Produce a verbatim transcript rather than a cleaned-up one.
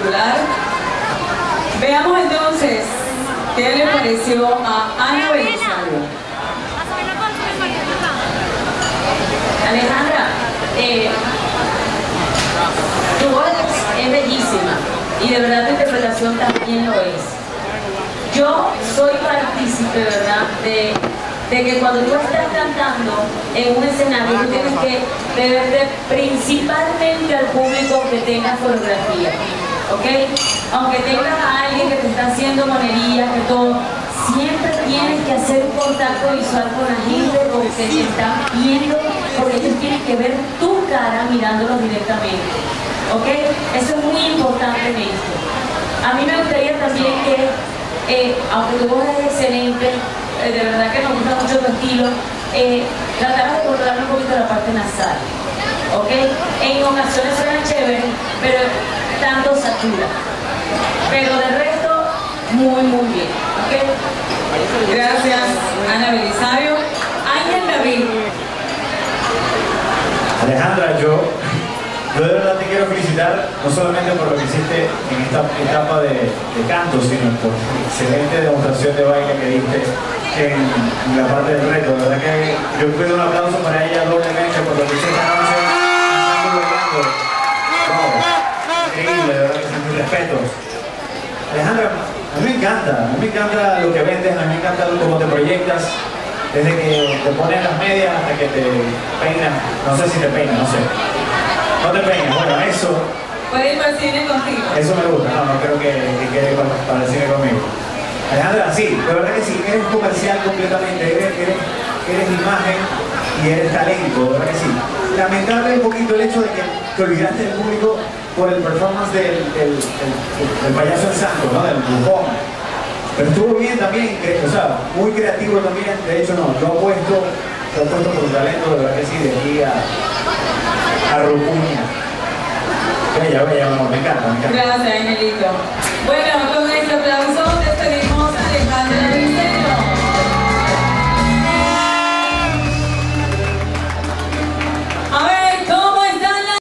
espectacular. Veamos entonces qué le pareció a Ana Belisario. Alejandra, eh, tu voz es bellísima y de verdad tu interpretación también lo es. Yo soy partícipe, ¿verdad?, de, de que cuando tú estás cantando en un escenario tú tienes que deberte principalmente al público que tenga coreografía, ¿ok? Aunque tengas a alguien que te está haciendo monerías, que todo, siempre tienes que hacer un contacto visual con la gente porque te están viendo, porque ellos tienen que ver tu cara mirándolos directamente, ¿ok? Eso es muy importante en esto. A mí me gustaría también que, eh, aunque tu voz es excelente, eh, de verdad que nos gusta mucho tu estilo, eh, trataras de controlar un poquito la parte nasal, ¿ok? En ocasiones suena chévere, pero tanto satura. Pero de resto, muy, muy bien, ¿ok? Gracias, Ana Belisario. Ángel David. Alejandra, yo, yo de verdad te quiero felicitar, no solamente por lo que hiciste en esta etapa de, de canto, sino por la excelente demostración de baile que diste en, en la parte del reto. De verdad que yo pido un aplauso para ella doblemente por lo que hiciste esta noche, cantando, bailando. Wow, increíble, de verdad que sin mis respetos. Alejandra, a mí me encanta, a mí me encanta lo que vendes, a mí me encanta cómo te proyectas, desde que te pones las medias hasta que te peinas, no sé si te peinas, no sé. No te peinas, bueno, eso... ¿Puede ir para el cine contigo? Eso me gusta, no, no creo que, que quede para, para el cine conmigo. Alejandra, sí, de verdad que sí, eres comercial completamente, eres, eres, eres imagen y eres talento, de verdad que sí. Lamentable un poquito el hecho de que te olvidaste del público por el performance del, del, del, del payaso del santo, ¿no? Del bufón. Pero estuvo bien también, o sea, muy creativo también. De hecho, no, yo apuesto, yo apuesto por tu talento, de verdad que sí, de aquí a, a Rupuña. Bella, bella, amor, me encanta, me encanta. Gracias, Angelito. Bueno,